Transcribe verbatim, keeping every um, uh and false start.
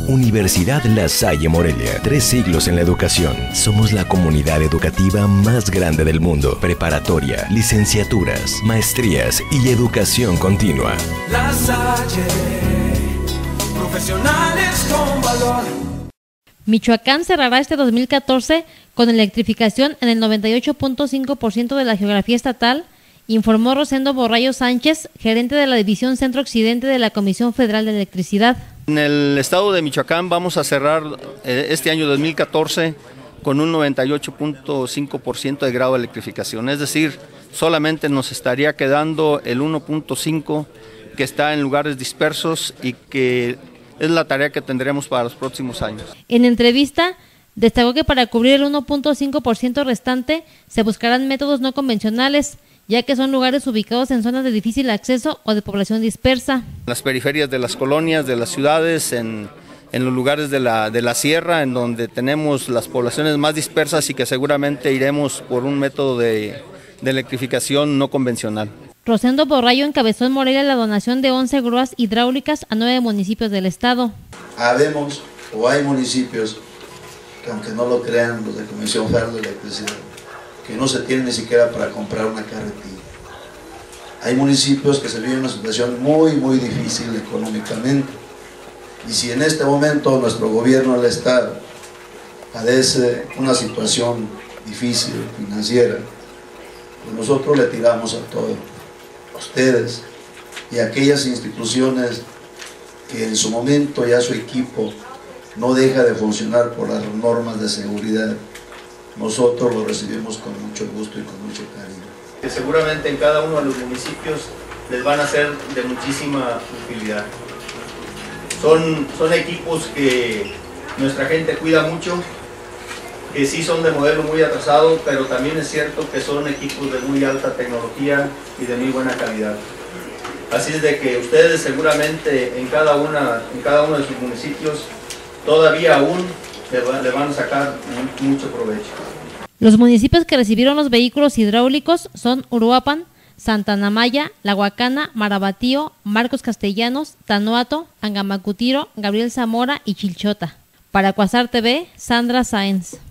Universidad La Salle Morelia, tres siglos en la educación. Somos la comunidad educativa más grande del mundo. Preparatoria, licenciaturas, maestrías y educación continua. La Salle, profesionales con valor. Michoacán cerrará este dos mil catorce con electrificación en el noventa y ocho punto cinco por ciento de la geografía estatal, informó Rosendo Borrayo Sánchez, gerente de la División Centro Occidente de la Comisión Federal de Electricidad. En el estado de Michoacán vamos a cerrar este año dos mil catorce con un noventa y ocho punto cinco por ciento de grado de electrificación, es decir, solamente nos estaría quedando el uno punto cinco por ciento que está en lugares dispersos y que es la tarea que tendremos para los próximos años. En entrevista, destacó que para cubrir el uno punto cinco por ciento restante se buscarán métodos no convencionales, ya que son lugares ubicados en zonas de difícil acceso o de población dispersa. Las periferias de las colonias, de las ciudades, en, en los lugares de la, de la sierra, en donde tenemos las poblaciones más dispersas y que seguramente iremos por un método de, de electrificación no convencional. Rosendo Borrayo encabezó en Morelia la donación de once grúas hidráulicas a nueve municipios del estado. Habemos o hay municipios que, aunque no lo crean los de Comisión Federal de Electricidad, que no se tienen ni siquiera para comprar una carretilla. Hay municipios que se viven una situación muy, muy difícil económicamente. Y si en este momento nuestro gobierno del estado padece una situación difícil financiera, pues nosotros le tiramos a todo, a ustedes y a aquellas instituciones que en su momento ya su equipo no deja de funcionar por las normas de seguridad. Nosotros lo recibimos con mucho gusto y con mucho cariño. Que seguramente en cada uno de los municipios les van a ser de muchísima utilidad. Son, son equipos que nuestra gente cuida mucho, que sí son de modelo muy atrasado, pero también es cierto que son equipos de muy alta tecnología y de muy buena calidad. Así es de que ustedes seguramente en cada, una, en cada uno de sus municipios todavía aún le van a sacar mucho provecho. Los municipios que recibieron los vehículos hidráulicos son Uruapan, Santa Ana Maya, La Huacana, Marabatío, Marcos Castellanos, Tanuato, Angamacutiro, Gabriel Zamora y Chilchota. Para Cuasar T V, Sandra Sáenz.